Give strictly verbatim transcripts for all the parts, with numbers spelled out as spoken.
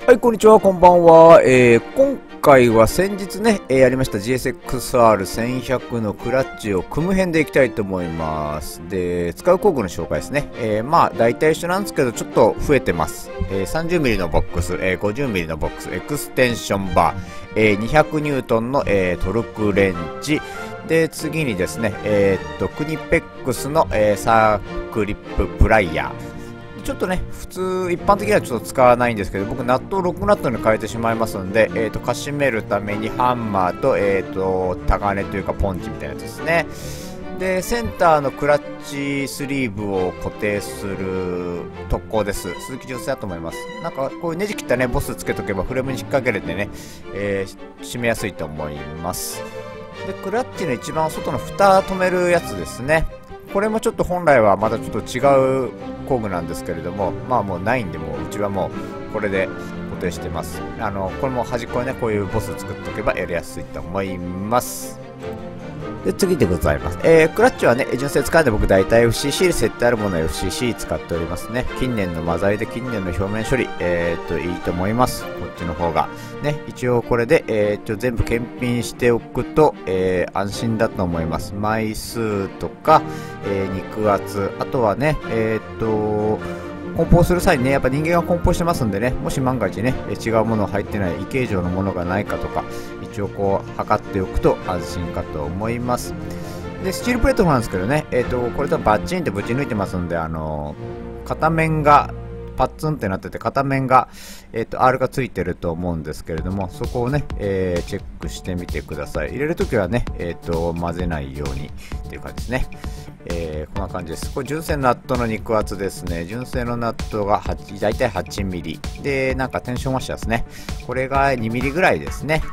はい、こんにちは、こんばんは。えー、今回は先日ね、えー、やりました ジーエスエックスアールせんひゃく のクラッチを組む編でいきたいと思います。で、使う工具の紹介ですね。えー、まあ、大体一緒なんですけど、ちょっと増えてます。えー、さんじゅうミリ のボックス、えー、ごじゅうミリ のボックス、エクステンションバー、えー、にひゃくニュートンの、えー、トルクレンチ、で、次にですね、えー、っと、クニペックスの、えー、サークリッププライヤー。ちょっとね、普通、一般的にはちょっと使わないんですけど、僕、ナットをろくナットに変えてしまいますので、えっと、かしめるためにハンマーと、えっと、タガネというか、ポンチみたいなやつですね。で、センターのクラッチスリーブを固定する特攻です。鈴木純正だと思います。なんか、こういうネジ切ったね、ボスつけとけば、フレームに引っ掛けれてね、えー、締めやすいと思います。で、クラッチの一番外の蓋止めるやつですね。これもちょっと本来はまたちょっと違う工具なんですけれども、まあもうないんで、もううちはもうこれで固定してます。あの、これも端っこにね、こういうボス作っておけばやりやすいと思います。で、次でございます。えー、クラッチはね、純正使うんで僕大体 エフシーシー で設定あるものは エフシーシー 使っておりますね。近年のマザイで近年の表面処理、えー、っと、いいと思います。こっちの方が。ね、一応これで、えー、っと、全部検品しておくと、えー、安心だと思います。枚数とか、えー、肉厚、あとはね、えー、っと、梱包する際にね、やっぱ人間が梱包してますんでね、もし万が一ね、違うもの入ってない、異形状のものがないかとか、一応こう、測っておくと安心かと思います。で、スチールプレートなんですけどね、えっと、これとバッチンってぶち抜いてますんで、あの、片面が、パッツンってなってて、片面が、えっと、アール がついてると思うんですけれども、そこをね、えー、チェックしてみてください。入れるときはね、えっと、混ぜないようにっていう感じですね。えー、こんな感じです。これ純正ナットの肉厚ですね。純正のナットがはち、だいたいはちミリ。で、なんかテンションワッシャーですね。これがにミリぐらいですね。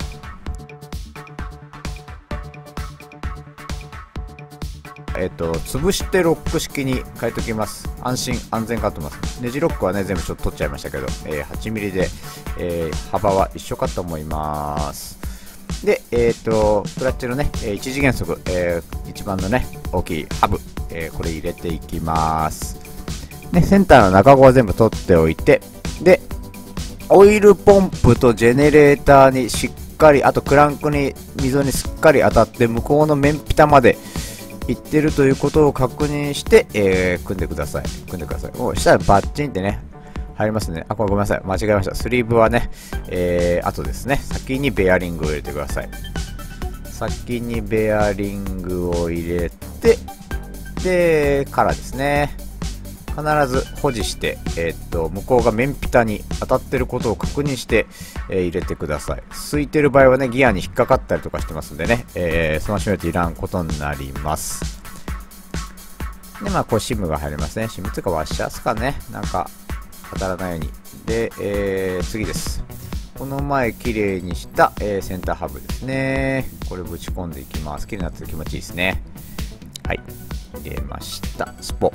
えっと、潰してロック式に変えておきます。安心、安全かと思います。ネジロックはね、全部ちょっと取っちゃいましたけど、えー、はちミリで、えー、幅は一緒かと思います。で、えっと、クラッチのね、一次元速、えー、一番のね、大きいハブ、えー、これ入れていきます。ね、センターの中子は全部取っておいて、で、オイルポンプとジェネレーターにしっかり、あとクランクに溝にしっかり当たって、向こうの面ピタまでいってるということを確認して、えー、組んでください。組んでください。おしたらバッチンってね、入りますね。あ、これごめんなさい。間違えました。スリーブはね、えー、あとですね、先にベアリングを入れてください。先にベアリングを入れて、で、からですね。必ず保持して、えー、っと、向こうが面ピタに当たってることを確認して、えー、入れてください。空いてる場合はね、ギアに引っかかったりとかしてますんでね、えー、その締めていらんことになります。で、まあ、こう、シムが入りますね。シムっていうか、ワッシャーですかね。なんか、当たらないように。で、えー、次です。この前きれいにした、えー、センターハブですね。これぶち込んでいきます。きれいになってて気持ちいいですね。はい。入れました。スポ。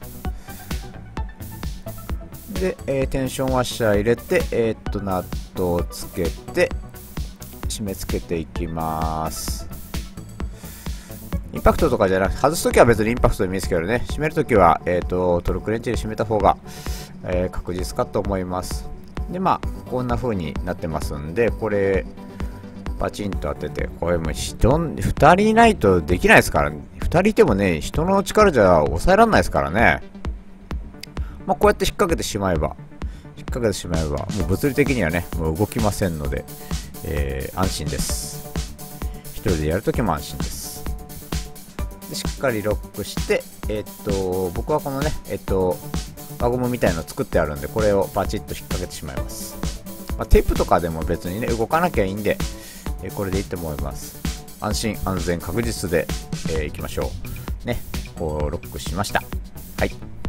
で、えー、テンションワッシャー入れて、えー、っと、ナットをつけて、締め付けていきます。インパクトとかじゃなくて、外すときは別にインパクトでもいいですけどね、締めるときは、えー、っと、トルクレンチで締めた方が、えー、確実かと思います。で、まあ、こんな風になってますんで、これ、パチンと当てて、これも人、ふたりいないとできないですからね。ふたりいてもね、人の力じゃ抑えられないですからね。まあ、こうやって引っ掛けてしまえば、引っ掛けてしまえば、もう物理的にはね、もう動きませんので、えー、安心です。一人でやるときも安心です。で、しっかりロックして、えー、っと、僕はこのね、えー、っと、輪ゴムみたいの作ってあるんで、これをパチッと引っ掛けてしまいます。まあ、テープとかでも別にね、動かなきゃいいんで、えー、これでいいと思います。安心、安全、確実で、えー、いきましょう。ね、こう、ロックしました。はい。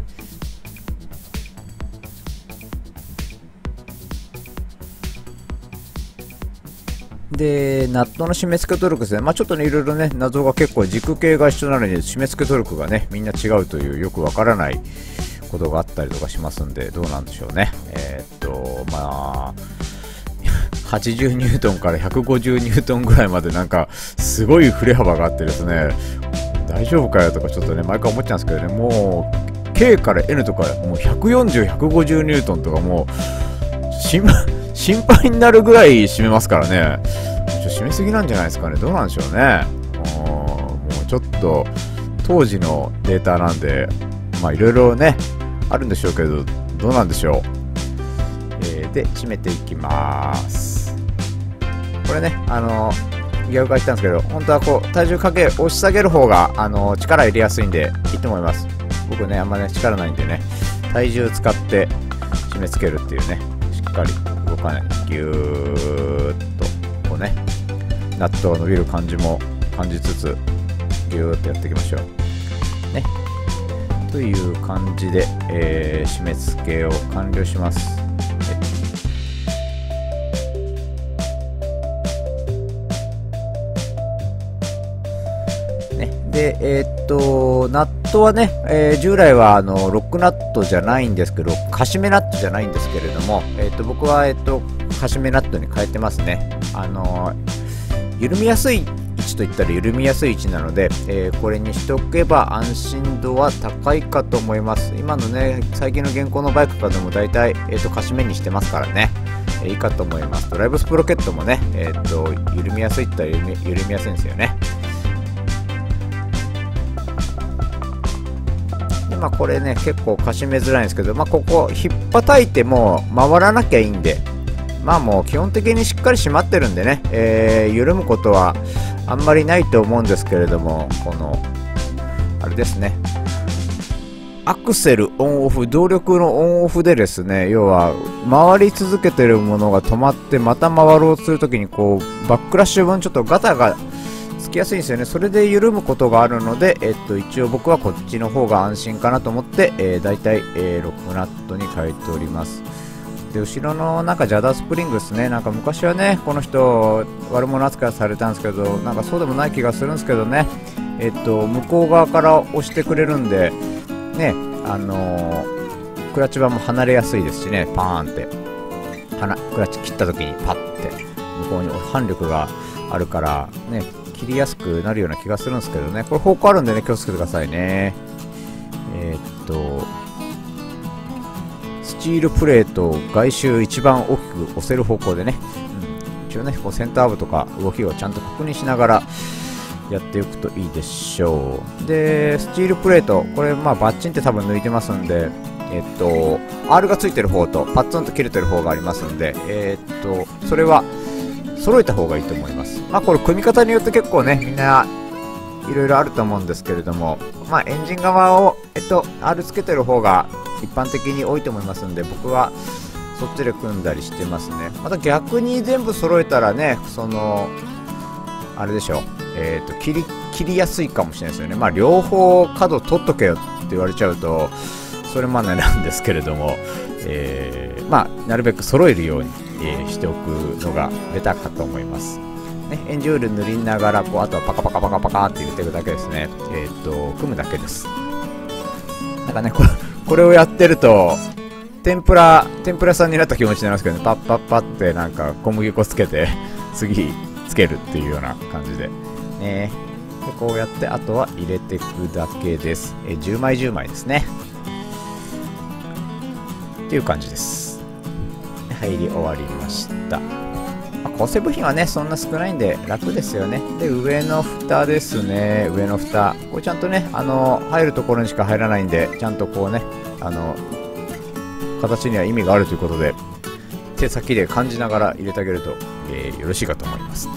で、ナットの締め付けトルクですね。まあちょっとね、いろいろね、謎が結構軸系が一緒なのに、締め付けトルクがね、みんな違うというよくわからないことがあったりとかしますんで、どうなんでしょうね。えー、っと、まあ、はちじゅうニュートンからひゃくごじゅうニュートンぐらいまでなんか、すごい振れ幅があってですね、大丈夫かよとかちょっとね、毎回思っちゃうんですけどね、もう、K から N とか、もうひゃくよんじゅう、ひゃくごじゅうニュートンとかもう、心心配になるぐらい締めますからね。ちょ締めすぎなんじゃないですかね。どうなんでしょうね。もうちょっと当時のデータなんで、まあいろいろねあるんでしょうけど、どうなんでしょう。えー、で締めていきます。これね、あの逆が言ったんですけど、本当はこう体重かけ押し下げる方があの力入れやすいんでいいと思います。僕ねあんまね力ないんでね、体重使って締め付けるっていうね、しっかり動かない、ギューッとこうね、ナットが伸びる感じも感じつつギューッとやっていきましょうね。という感じで、えー、締め付けを完了します。で、えー、っと、ナットはね、えー、従来はあのロックナットじゃないんですけど、カシメナットじゃないんですけれども、えー、っと僕は、えー、っとカシメナットに変えてますね。あのー、緩みやすい位置といったら緩みやすい位置なので、えー、これにしておけば安心度は高いかと思います。今のね、最近の現行のバイクとかでも大体、えー、っとカシメにしてますからね、えー、いいかと思います。ドライブスプロケットもね、えー、っと緩みやすいって言ったら緩み、緩みやすいんですよね。まあこれね結構かしめづらいんですけど、まあここ引っ叩いても回らなきゃいいんで、まあもう基本的にしっかり締まってるんでね、えー、緩むことはあんまりないと思うんですけれども、このあれですね、アクセルオンオフ、動力のオンオフでですね、要は回り続けてるものが止まってまた回ろうとするときにこうバックラッシュ分ちょっとガタがつきやすいんですよね。それで緩むことがあるので、えっと、一応僕はこっちの方が安心かなと思って、えー、大体、えー、ロックナットに変えております。で後ろのなんかジャダースプリングですね、なんか昔はねこの人悪者扱いされたんですけど、なんかそうでもない気がするんですけどね、えっと向こう側から押してくれるんでね、あのー、クラッチ板も離れやすいですしね、パーンってはなクラッチ切った時にパッて向こうに反力があるからね、切りやすくなるような気がするんですけどね。これ方向あるんでね気をつけてくださいね。えー、っとスチールプレート外周一番大きく押せる方向でね、うん、一応ねこうセンター部とか動きをちゃんと確認しながらやっていくといいでしょう。でスチールプレートこれまあバッチンって多分抜いてますんで、えー、っと R がついてる方とパッツンと切れてる方がありますんで、えー、っとそれは揃えた方がいいと思います。まあこれ組み方によって結構ねみんないろいろあると思うんですけれども、まあエンジン側をえっと R つけてる方が一般的に多いと思いますんで、僕はそっちで組んだりしてますね。また逆に全部揃えたらね、そのあれでしょう、えっと切り切りやすいかもしれないですよね。まあ両方角取っとけよって言われちゃうとそれまでなんですけれども、えー、まあなるべく揃えるようにえー、しておくのがベタかと思います、ね、エンジオイル塗りながらこうあとはパカパカパカパカって入れていくだけですね。えっと組むだけです。なんかねこれ、これをやってると天ぷら天ぷらさんになった気持ちになりますけどね、パッパッパってなんか小麦粉つけて次つけるっていうような感じでね。でこうやってあとは入れていくだけです。えー、じゅうまいじゅうまいですねっていう感じです。入り終わりました。まあ、構成部品はねそんな少ないんで楽ですよね。で上の蓋ですね、上の蓋これちゃんとねあの入るところにしか入らないんで、ちゃんとこうねあの形には意味があるということで手先で感じながら入れてあげると、えー、よろしいかと思います。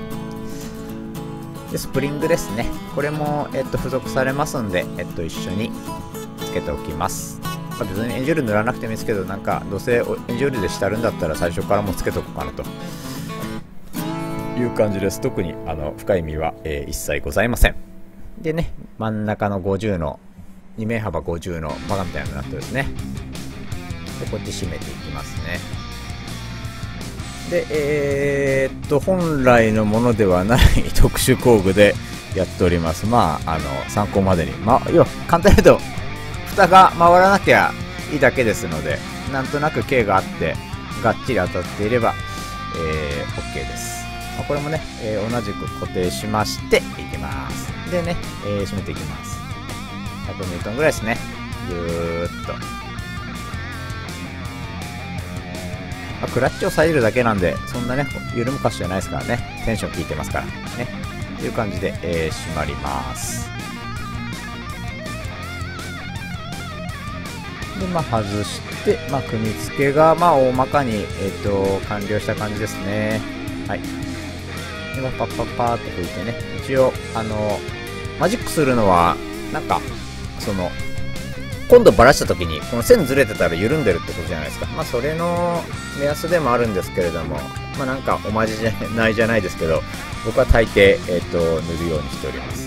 でスプリングですね、これも、えっと、付属されますんで、えっと、一緒につけておきます。別にエンジオイル塗らなくてもいいですけど、なんかどうせエンジオイルでしてあるんだったら最初からもうつけとこうかなという感じです。特にあの深い意味は、えー、一切ございません。でね真ん中のごじゅうのにめいはばごじゅうのバカみたいになってですね、でこっち締めていきますね。でえー、っと本来のものではない特殊工具でやっております。まああの参考までに、まあ要は簡単に言うと蓋が回らなきゃいいだけですので、なんとなく径があってがっちり当たっていれば、えー、OK です。まあ、これもね、えー、同じく固定しましていきます。でね、えー、締めていきます。ひゃくニュートンぐらいですね。ぎゅーっとまあ、クラッチを下げるだけなんで、そんなね、緩む箇所じゃないですからね、テンション効いてますからね。という感じで、えー、閉まります。で、まあ、外して、まあ、組み付けが、まあ、大まかに、えっと、完了した感じですね。はい。で、まあ、パッパッパーって拭いてね、一応、あの、マジックするのは、なんか、その、今度バラした時に、この線ずれてたら緩んでるってことじゃないですか。まあ、それの目安でもあるんですけれども、まあ、なんか、おまじないじゃないですけど、僕は大抵、えっと、塗るようにしております。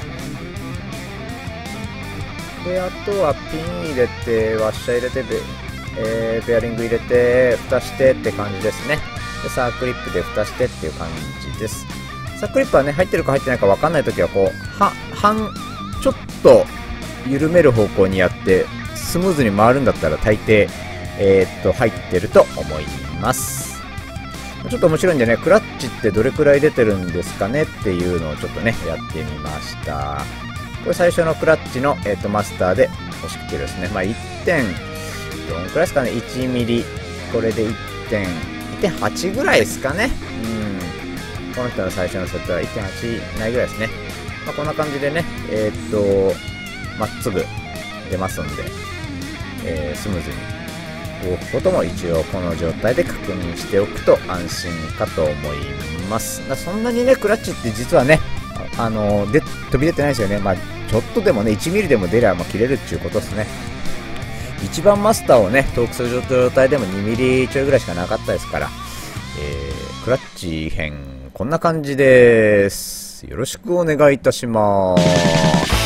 で、あとはピン入れて、ワッシャー入れて、ベ、えー、ベアリング入れて、蓋してって感じですね。で、サークリップで蓋してっていう感じです。サークリップはね、入ってるか入ってないか分かんないときは、こう、は、半、ちょっと緩める方向にやって、スムーズに回るんだったら大抵、えー、っと、入ってると思います。ちょっと面白いんでね、クラッチってどれくらい出てるんですかねっていうのをちょっとね、やってみました。これ最初のクラッチの、えー、とマスターで押し切ってるですね。まあ、いってん、どのくらいですかね、いちミリ、これでいってん、いってんはち ぐらいですかね。うん。この人の最初のセットは いってんはち ないぐらいですね。まあ、こんな感じでね、えっ、と、まっすぐ出ますんで、えー、スムーズに動くことも一応この状態で確認しておくと安心かと思います。だそんなにね、クラッチって実はね、あので飛び出てないですよね。まあ、ちょっとでもね、いちミリでも出ればまあ切れるっていうことですね。一番マスターをね、遠くする状態でもにミリちょいぐらいしかなかったですから、えー、クラッチ編、こんな感じです。よろしくお願いいたします。